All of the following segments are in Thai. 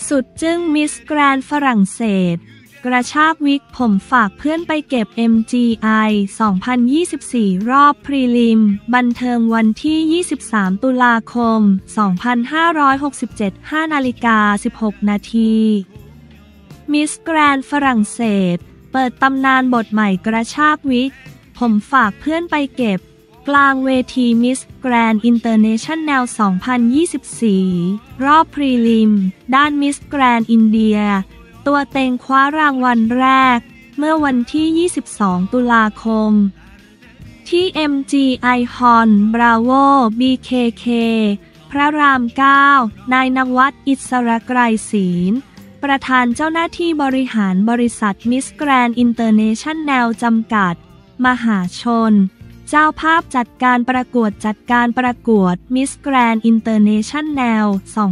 สุดจึ้งมิสแกรนด์ฝรั่งเศสกระชากวิกผมฝากเพื่อนไปเก็บ MGI 2024 รอบพรีลิมบันเทิงวันที่ 23 ตุลาคม 2567 5:16 นาทีมิสแกรนด์ฝรั่งเศสเปิดตำนานบทใหม่กระชากวิกผมฝากเพื่อนไปเก็บกลางเวทีมิสแกรนด์อินเตอร์เนชั่นแนล 2024 รอบพรีลิมด้านมิสแกรนด์อินเดียตัวเต็งคว้ารางวัลแรกเมื่อวันที่ 22 ตุลาคมที่ MGI Hall Bravo BKK พระราม 9 นายณวัฒน์อิสระไกรศีลประธานเจ้าหน้าที่บริหารบริษัทมิสแกรนด์อินเตอร์เนชั่นแนลจำกัดมหาชนเจ้าภาพจัดการประกวดมิสแกรนด์อินเตอร์เนชั่นแนล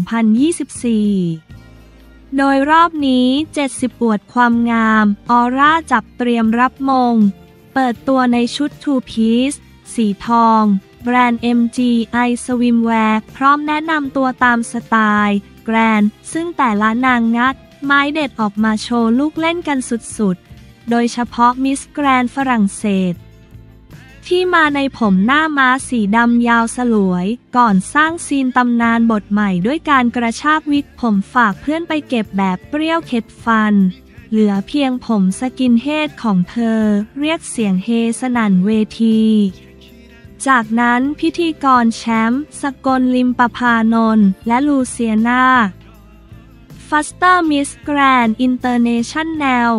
2024 โดยรอบนี้ 70 อวดความงามออร่าจับเตรียมรับมงเปิดตัวในชุด Two Piece สีทองแบรนด์ MGI Swimwear พร้อมแนะนำตัวตามสไตล์แกรนด์ซึ่งแต่ละนางงัดไม้เด็ดออกมาโชว์ลูกเล่นกันสุดๆโดยเฉพาะมิสแกรนด์ฝรั่งเศสที่มาในผมหน้าม้าสีดำยาวสลวยก่อนสร้างซีนตำนานบทใหม่ด้วยการกระชากวิกผมฝากเพื่อนไปเก็บแบบเปรี้ยวเข็ดฟันเหลือเพียงผมสกินเฮดของเธอเรียกเสียงเฮสนั่นเวทีจากนั้นพิธีกรแชมป์สกลลิมปภานนท์และลูเซียนาฟัสเตอร์มิสแกรนด์อินเตอร์เนชั่นแนล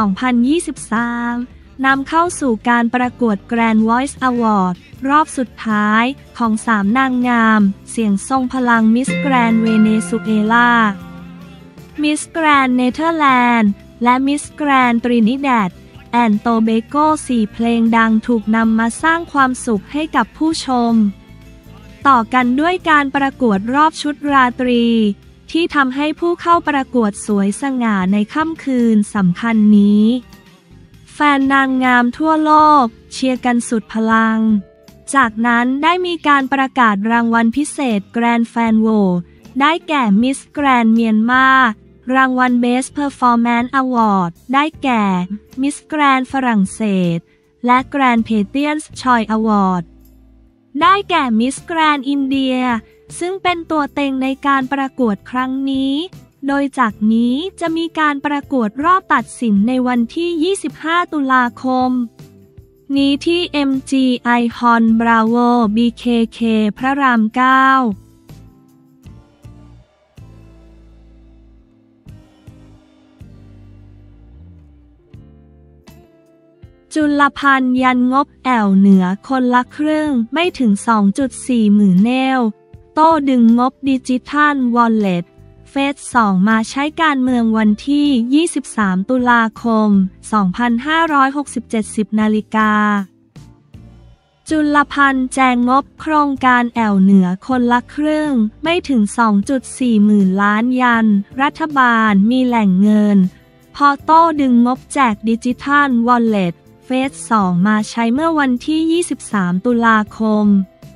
2023 นำเข้าสู่การประกวด Grand Voice Award รอบสุดท้ายของ3นางงามเสียงทรงพลังมิสแกรนด์เวเนซุเอลามิสแกรนด์เนเธอร์แลนด์และมิสแกรนด์ตรินิแดดแอนโตเบโก4เพลงดังถูกนำมาสร้างความสุขให้กับผู้ชมต่อกันด้วยการประกวดรอบชุดราตรีที่ทำให้ผู้เข้าประกวดสวยสง่าในค่ำคืนสำคัญนี้แฟนนางงามทั่วโลกเชียร์กันสุดพลังจากนั้นได้มีการประกาศรางวัลพิเศษแกรนด์แฟนโหวตได้แก่มิสแกรนด์เมียนมารางวัล Best Performance Award ได้แก่มิสแกรนด์ฝรั่งเศสและแกรนด์เพเทียนส์ชอยอวอร์ดได้แก่มิสแกรนด์อินเดียซึ่งเป็นตัวเต็งในการประกวดครั้งนี้โดยจากนี้จะมีการประกวดรอบตัดสินในวันที่ 25 ตุลาคมนี้ที่ MGI Hall Bravo BKK พระราม 9จุลภัณฑ์ยันงบแอวเหนือคนละครึ่งไม่ถึง 2.4 หมื่นเนลโต้ดึงงบดิจิทัลวอลเล็ตเฟส 2มาใช้การเมืองวันที่ 23 ตุลาคม 2567 10 นาฬิกาจุลภัณฑ์แจงงบโครงการแอวเหนือคนละครึ่งไม่ถึง 2.4 หมื่นล้านยันรัฐบาลมีแหล่งเงินพอโต้ดึงงบแจกดิจิทัลวอลเล็ตเฟส 2มาใช้เมื่อวันที่ 23 ตุลาคม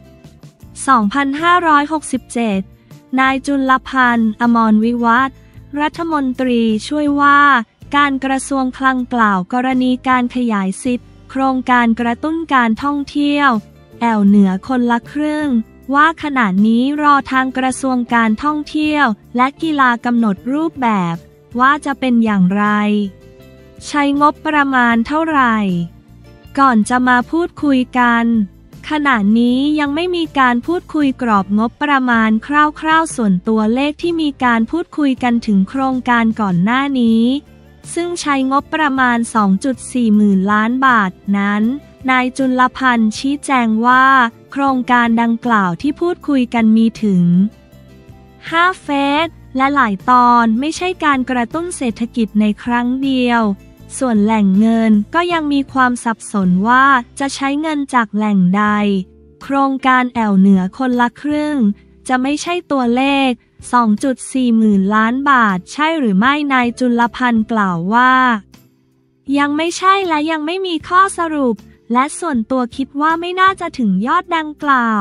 2567 นายจุลภัณฑ์อมรวิวัฒน์รัฐมนตรีช่วยว่าการกระทรวงคลังกล่าวกรณีการขยายสิทธิ์โครงการกระตุ้นการท่องเที่ยวแอวเหนือคนละครึ่งว่าขณะนี้รอทางกระทรวงการท่องเที่ยวและกีฬากำหนดรูปแบบว่าจะเป็นอย่างไรใช้งบประมาณเท่าไหร่ก่อนจะมาพูดคุยกันขณะนี้ยังไม่มีการพูดคุยกรอบงบประมาณคร่าวๆส่วนตัวเลขที่มีการพูดคุยกันถึงโครงการก่อนหน้านี้ซึ่งใช้งบประมาณ 2.4 หมื่นล้านบาทนั้นนายจุลภัณฑ์ชี้แจงว่าโครงการดังกล่าวที่พูดคุยกันมีถึง5 เฟสและหลายตอนไม่ใช่การกระตุ้นเศรษฐกิจในครั้งเดียวส่วนแหล่งเงินก็ยังมีความสับสนว่าจะใช้เงินจากแหล่งใดโครงการแอวเหนือคนละครึ่งจะไม่ใช่ตัวเลข 2.4 หมื่นล้านบาทใช่หรือไม่นายจุลภัณฑ์กล่าวว่ายังไม่ใช่และยังไม่มีข้อสรุปและส่วนตัวคิดว่าไม่น่าจะถึงยอดดังกล่าว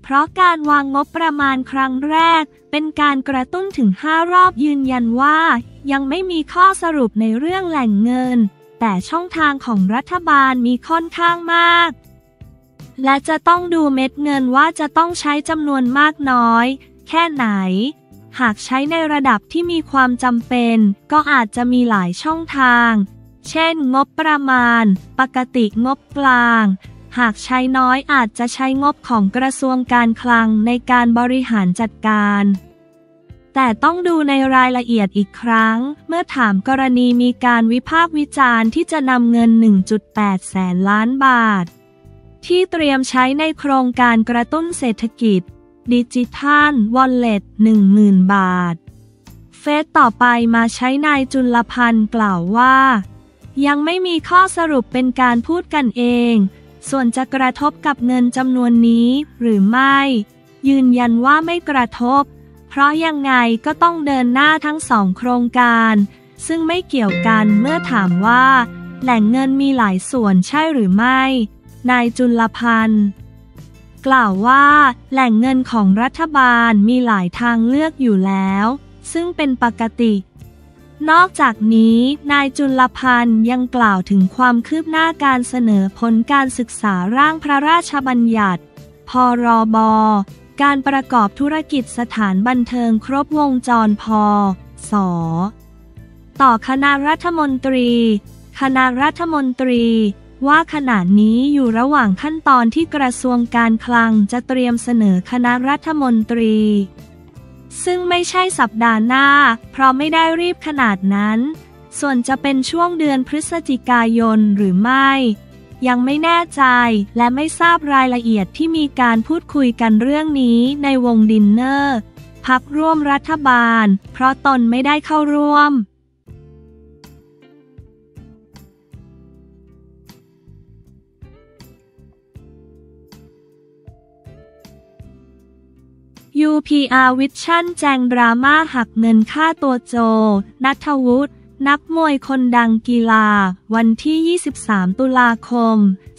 เพราะการวางงบประมาณครั้งแรกเป็นการกระตุ้นถึง5 รอบยืนยันว่ายังไม่มีข้อสรุปในเรื่องแหล่งเงินแต่ช่องทางของรัฐบาลมีค่อนข้างมากและจะต้องดูเม็ดเงินว่าจะต้องใช้จำนวนมากน้อยแค่ไหนหากใช้ในระดับที่มีความจำเป็นก็อาจจะมีหลายช่องทางเช่นงบประมาณปกติงบกลางหากใช้น้อยอาจจะใช้งบของกระทรวงการคลังในการบริหารจัดการแต่ต้องดูในรายละเอียดอีกครั้งเมื่อถามกรณีมีการวิพากษ์วิจารณ์ที่จะนำเงิน 1.8 แสนล้านบาทที่เตรียมใช้ในโครงการกระตุ้นเศรษฐกิจดิจิทัลวอลเล็ต 10,000 บาทเฟสต่อไปมาใช้นายจุลพันธ์กล่าวว่ายังไม่มีข้อสรุปเป็นการพูดกันเองส่วนจะกระทบกับเงินจำนวนนี้หรือไม่ยืนยันว่าไม่กระทบเพราะยังไงก็ต้องเดินหน้าทั้ง2 โครงการซึ่งไม่เกี่ยวกันเมื่อถามว่าแหล่งเงินมีหลายส่วนใช่หรือไม่นายจุลพันธ์กล่าวว่าแหล่งเงินของรัฐบาลมีหลายทางเลือกอยู่แล้วซึ่งเป็นปกตินอกจากนี้นายจุลพันธ์ยังกล่าวถึงความคืบหน้าการเสนอผลการศึกษาร่างพระราชบัญญัติพรบการประกอบธุรกิจสถานบันเทิงครบวงจรพ.ส.ต่อคณะรัฐมนตรีว่าขณะนี้อยู่ระหว่างขั้นตอนที่กระทรวงการคลังจะเตรียมเสนอคณะรัฐมนตรีซึ่งไม่ใช่สัปดาห์หน้าเพราะไม่ได้รีบขนาดนั้นส่วนจะเป็นช่วงเดือนพฤศจิกายนหรือไม่ยังไม่แน่ใจและไม่ทราบรายละเอียดที่มีการพูดคุยกันเรื่องนี้ในวงดินเนอร์พรรคร่วมรัฐบาลเพราะตนไม่ได้เข้าร่วมUPR Vision แจงดราม่าหักเงินค่าตัวโจณัฐวุฒินักมวยคนดังกีฬาวันที่ 23 ตุลาคม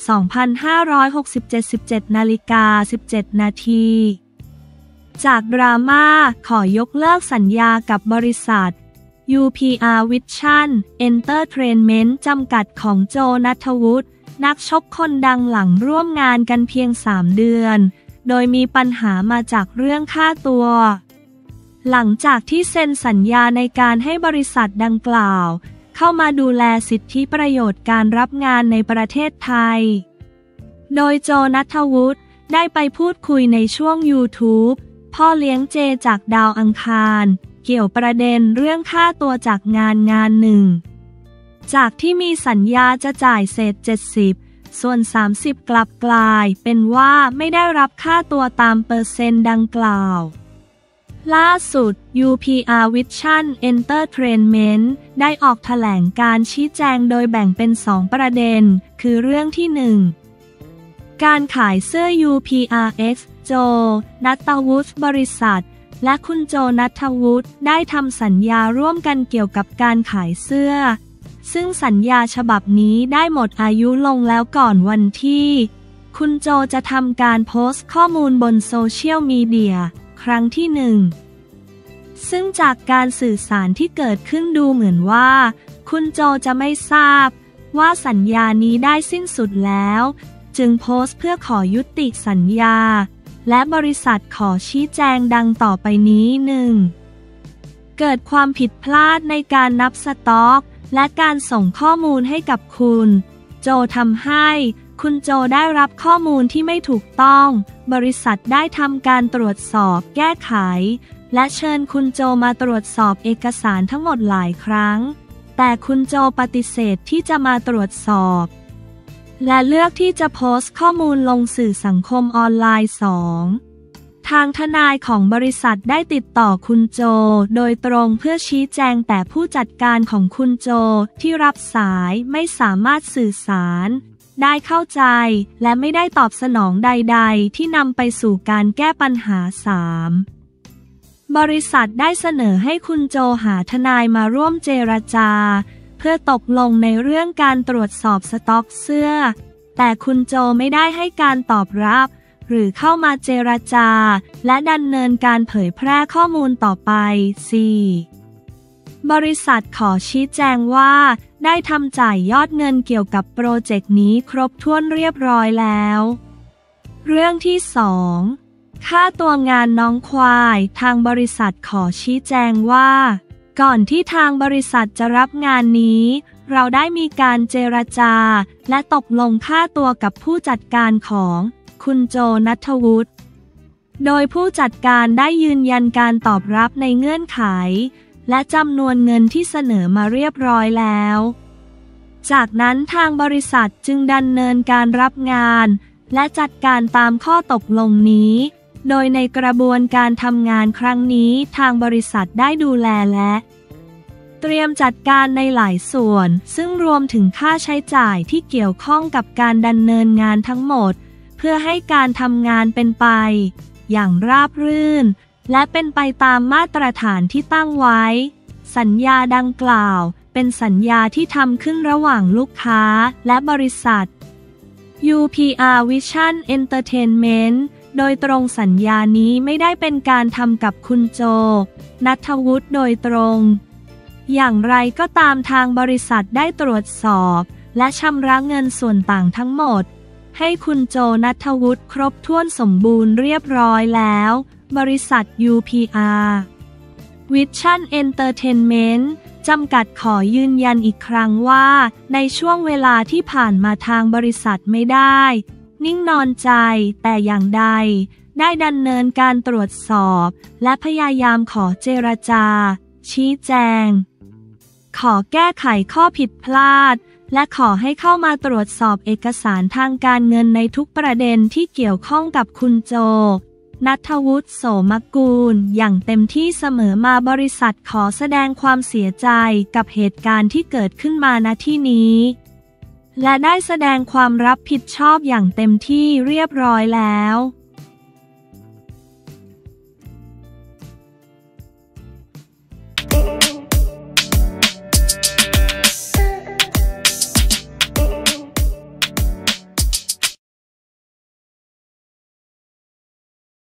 2567 17:17 นาทีจากดราม่าขอยกเลิกสัญญากับบริษัท UPR Vision Entertainment จำกัดของโจณัฐวุฒินักชกคนดังหลังร่วมงานกันเพียง 3 เดือนโดยมีปัญหามาจากเรื่องค่าตัวหลังจากที่เซ็นสัญญาในการให้บริษัทดังกล่าวเข้ามาดูแลสิทธิประโยชน์การรับงานในประเทศไทยโดยโจณัฐวุฒิได้ไปพูดคุยในช่วง YouTube พ่อเลี้ยงเจจากดาวอังคารเกี่ยวประเด็นเรื่องค่าตัวจากงานหนึ่งจากที่มีสัญญาจะจ่ายเศษ70ส่วน30กลับกลายเป็นว่าไม่ได้รับค่าตัวตามเปอร์เซ็นต์ดังกล่าวล่าสุด UPR Vision Entertainment ได้ออกแถลงการชี้แจงโดยแบ่งเป็น2 ประเด็นคือเรื่องที่ 1 การขายเสื้อ UPRX โจณัฐวุฒิบริษัทและคุณโจณัฐวุฒิได้ทำสัญญาร่วมกันเกี่ยวกับการขายเสื้อซึ่งสัญญาฉบับนี้ได้หมดอายุลงแล้วก่อนวันที่คุณโจจะทำการโพสต์ข้อมูลบนโซเชียลมีเดียครั้งที่ 1ซึ่งจากการสื่อสารที่เกิดขึ้นดูเหมือนว่าคุณโจจะไม่ทราบว่าสัญญานี้ได้สิ้นสุดแล้วจึงโพสต์เพื่อขอยุติสัญญาและบริษัทขอชี้แจงดังต่อไปนี้ 1. เกิดความผิดพลาดในการนับสต็อกและการส่งข้อมูลให้กับคุณโจทำให้คุณโจได้รับข้อมูลที่ไม่ถูกต้องบริษัทได้ทำการตรวจสอบแก้ไขและเชิญคุณโจมาตรวจสอบเอกสารทั้งหมดหลายครั้งแต่คุณโจปฏิเสธที่จะมาตรวจสอบและเลือกที่จะโพสต์ข้อมูลลงสื่อสังคมออนไลน์ 2. ทางทนายของบริษัทได้ติดต่อคุณโจโดยตรงเพื่อชี้แจงแต่ผู้จัดการของคุณโจที่รับสายไม่สามารถสื่อสารได้เข้าใจและไม่ได้ตอบสนองใดๆที่นำไปสู่การแก้ปัญหา 3. บริษัทได้เสนอให้คุณโจหาทนายมาร่วมเจรจาเพื่อตกลงในเรื่องการตรวจสอบสต็อกเสื้อแต่คุณโจไม่ได้ให้การตอบรับหรือเข้ามาเจรจาและดำเนินการเผยแพร่ข้อมูลต่อไป 4. บริษัทขอชี้แจงว่าได้ทำจ่ายยอดเงินเกี่ยวกับโปรเจกต์นี้ครบถ้วนเรียบร้อยแล้ว เรื่องที่ 2. ค่าตัวงานน้องควายทางบริษัทขอชี้แจงว่าก่อนที่ทางบริษัทจะรับงานนี้เราได้มีการเจรจาและตกลงค่าตัวกับผู้จัดการของคุณโจณัฐวุฒิโดยผู้จัดการได้ยืนยันการตอบรับในเงื่อนไขและจำนวนเงินที่เสนอมาเรียบร้อยแล้วจากนั้นทางบริษัทจึงดำเนินการรับงานและจัดการตามข้อตกลงนี้โดยในกระบวนการทำงานครั้งนี้ทางบริษัทได้ดูแลและเตรียมจัดการในหลายส่วนซึ่งรวมถึงค่าใช้จ่ายที่เกี่ยวข้องกับการดำเนินงานทั้งหมดเพื่อให้การทำงานเป็นไปอย่างราบรื่นและเป็นไปตามมาตรฐานที่ตั้งไว้สัญญาดังกล่าวเป็นสัญญาที่ทำขึ้นระหว่างลูกค้าและบริษัท UPR Vision Entertainment โดยตรงสัญญานี้ไม่ได้เป็นการทำกับคุณโจณัฐวุฒิโดยตรงอย่างไรก็ตามทางบริษัทได้ตรวจสอบและชำระเงินส่วนต่างทั้งหมดให้คุณโจณัฐวุฒิครบถ้วนสมบูรณ์เรียบร้อยแล้วบริษัท UPR Vision Entertainment จำกัดขอยืนยันอีกครั้งว่าในช่วงเวลาที่ผ่านมาทางบริษัทไม่ได้นิ่งนอนใจแต่อย่างใดได้ดำเนินการตรวจสอบและพยายามขอเจรจาชี้แจงขอแก้ไขข้อผิดพลาดและขอให้เข้ามาตรวจสอบเอกสารทางการเงินในทุกประเด็นที่เกี่ยวข้องกับคุณโจณัฐวุฒิ โสมกูลอย่างเต็มที่เสมอมาบริษัทขอแสดงความเสียใจกับเหตุการณ์ที่เกิดขึ้นมาณที่นี้และได้แสดงความรับผิดชอบอย่างเต็มที่เรียบร้อยแล้ว